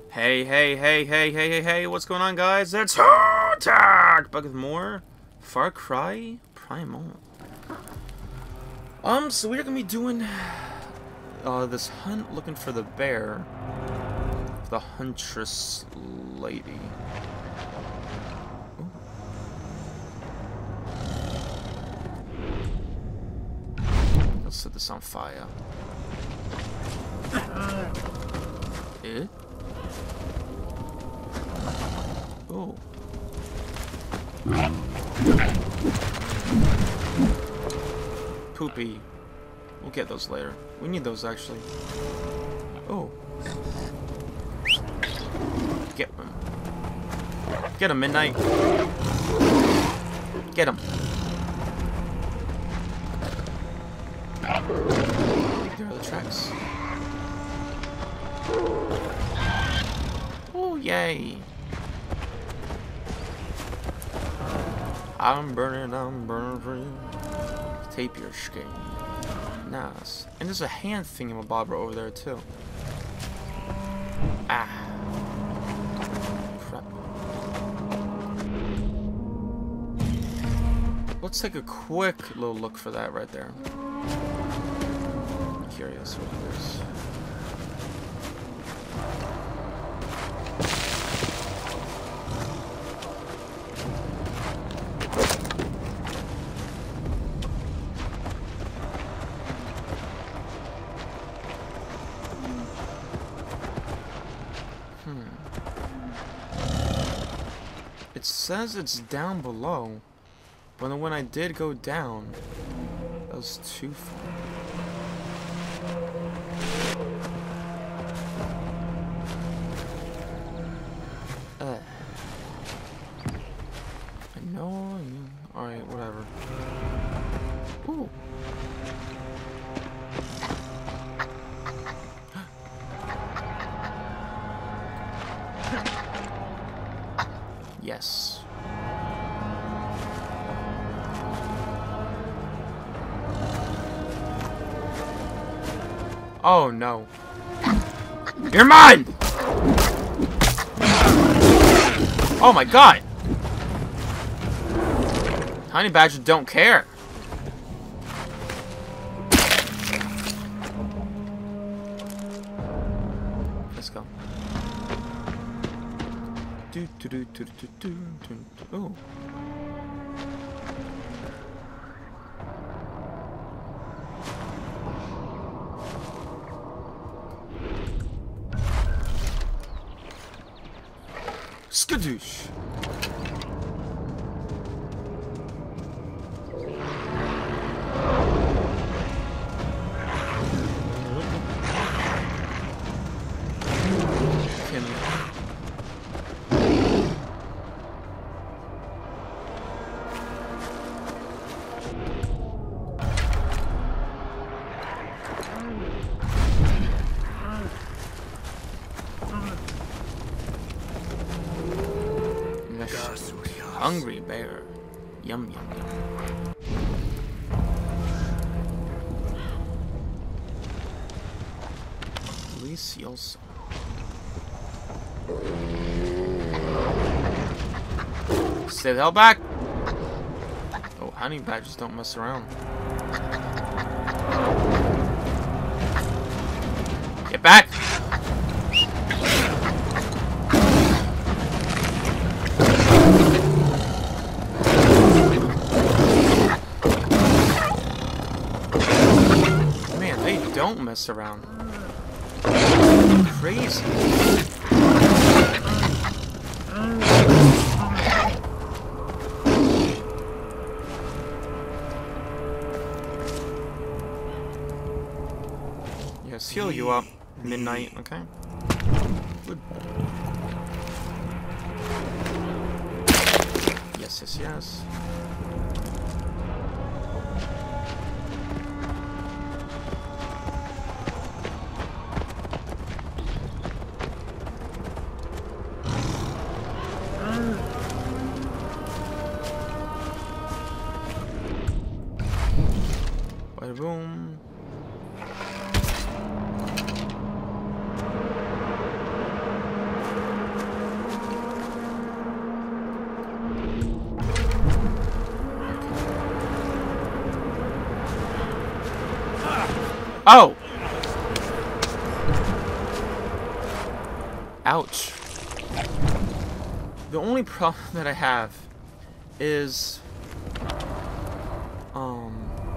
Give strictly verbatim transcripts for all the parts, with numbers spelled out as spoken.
Hey, hey, hey, hey, hey, hey, hey, what's going on, guys? It's Attack! Back with more Far Cry Primal. Um, so we're gonna be doing uh, this hunt looking for the bear. The Huntress Lady. Ooh. Let's set this on fire. Eh? Oh. Poopy. We'll get those later. We need those actually. Oh. Get him. Get him, Midnight. Get him. There are the tracks. Oh, yay. I'm burning, I'm burning for you. Tape your skin. Nice. And there's a hand thingamabobber over there, too. Ah. Crap. Let's take a quick little look for that right there. I'm curious what it is. It says it's down below, but when I did go down, that was too far. Uh, I know, I mean, alright, whatever. Ooh. Yes. Oh no. You're mine! Oh my god! Honey badgers don't care. Let's go. Do, do, do, do, do, do, do, do. Oh. Skadoosh. Hungry bear. Yum, yum, yum. Delicioso. Stay the hell back! Oh, honey badgers don't mess around. Get back! Don't mess around. Crazy. Yes, heal you up, Midnight, okay? Good. Yes, yes, yes. Boom. Oh! Ouch. The only problem that I have is um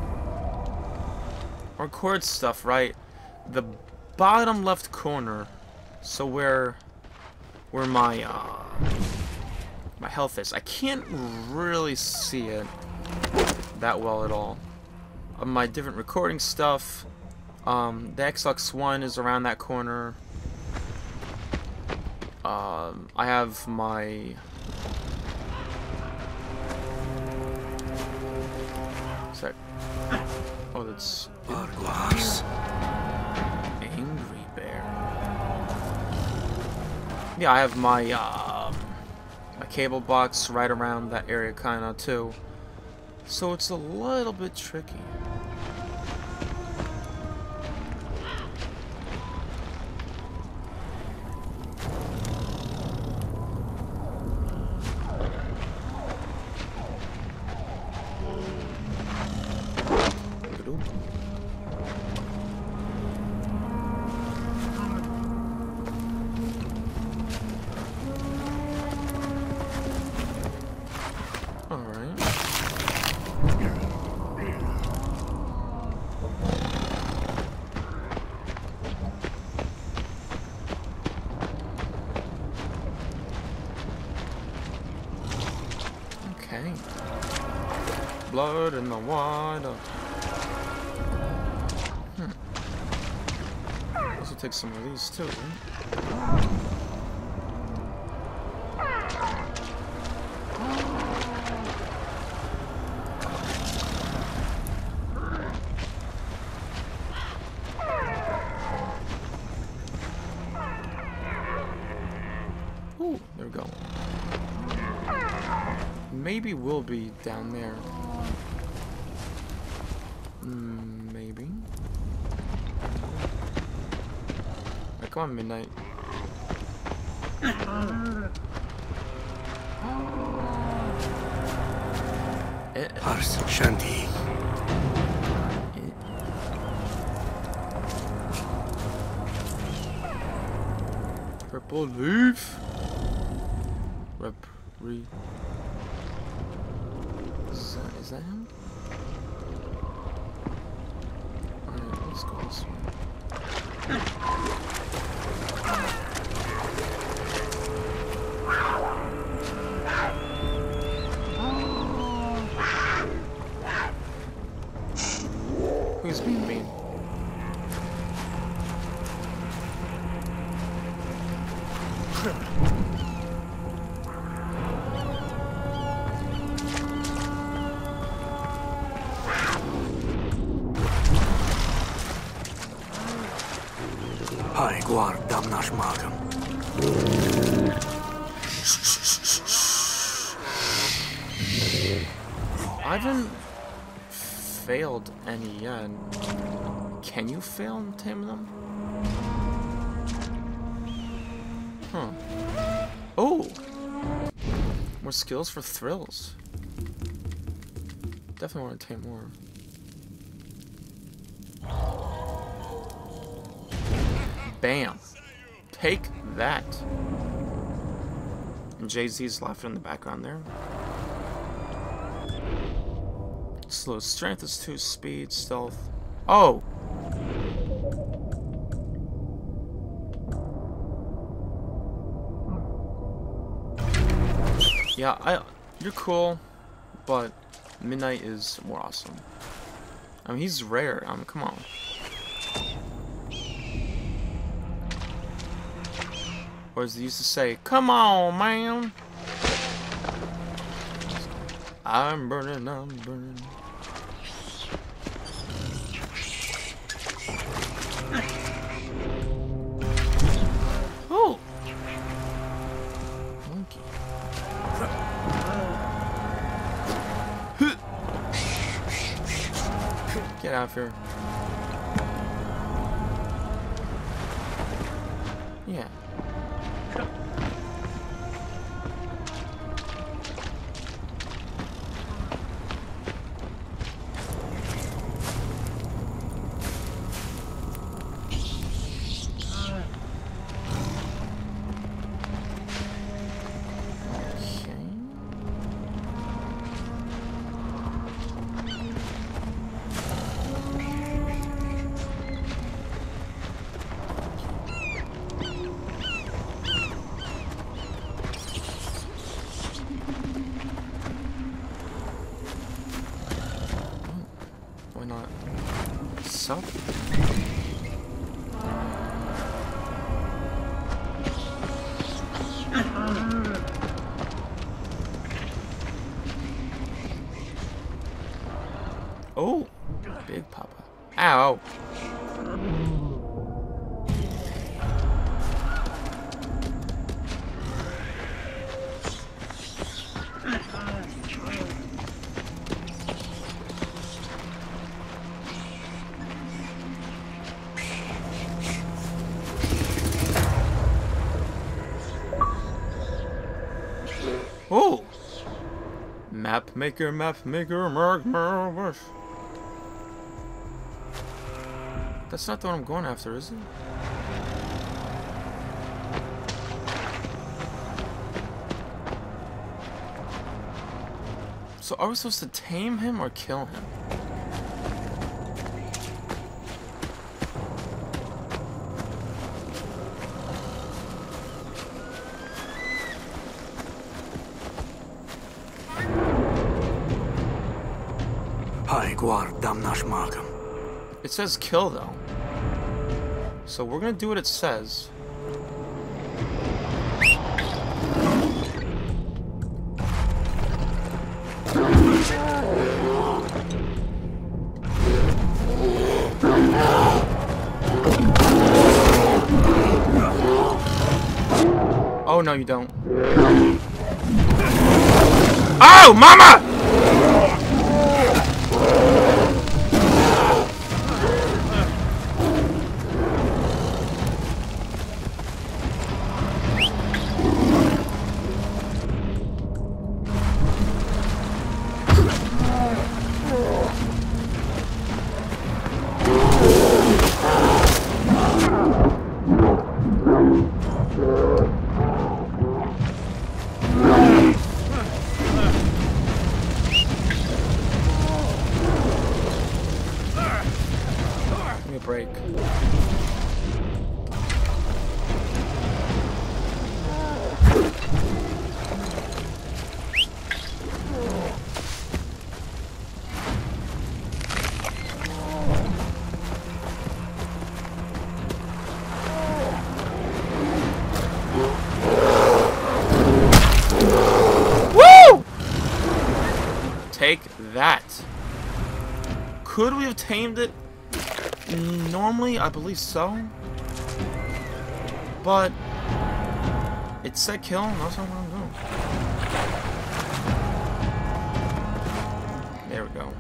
record stuff, right? The bottom left corner, so where where my uh my health is. I can't really see it that well at all. Uh, my different recording stuff, um, the X L X one is around that corner. Um, I have my Sorry. Oh, that's Angry Bear. Yeah, I have my uh, my cable box right around that area, kind of too. So it's a little bit tricky. Blood in the water. Hmm. Also take some of these too. Ooh, there we go. Maybe we'll be down there. Mm, maybe. Right, come on, Midnight. Ars Shanti. Purple leaf. Rep re. Is that, is that him? Alright, let's go this way. Who's being mean? Hai guardam naš magam. I haven't failed any yet. Can you fail and tame them? Huh. Oh! More skills for thrills. Definitely want to tame more. Bam! Take that! And Jay-Z's laughing in the background there. Slow strength is two, speed, stealth. Oh! Yeah, I. You're cool, but Midnight is more awesome. I mean, he's rare. I mean, come on. Or as they used to say, come on, man. I'm burning, I'm burning. Oh! Monkey. Get out of here. Yeah. this up? Oh, Big Papa. Ow. Oh! Map maker, map maker, mark my wish. That's not the one I'm going after, is it? So are we supposed to tame him or kill him? It says kill though. So we're gonna do what it says. Oh no, you don't. Oh, mama! Break. Woo! Take that. Could we have tamed it? Normally, I believe so. But it said kill, and that's not what I'm doing. There we go.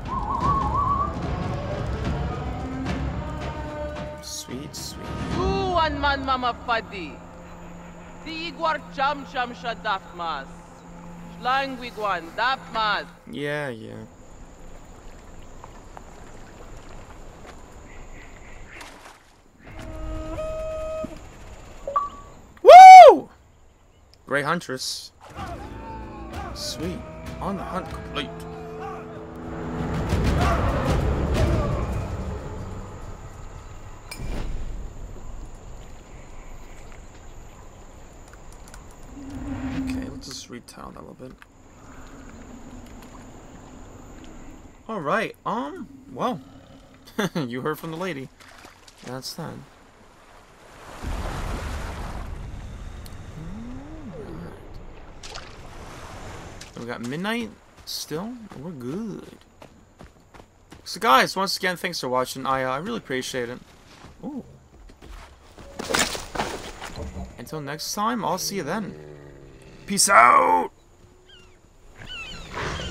Sweet, sweet. You one man mama fadi. The Igwar cham cham shadafmas. Schlang wigwan dafmas. Yeah, yeah. Grey Huntress. Sweet. On the hunt complete. Okay, let's just retell that a little bit. Alright, um, well. You heard from the lady. That's that. We got midnight still. We're good. So guys, once again, thanks for watching. I uh, I really appreciate it. Ooh. Until next time, I'll see you then. Peace out.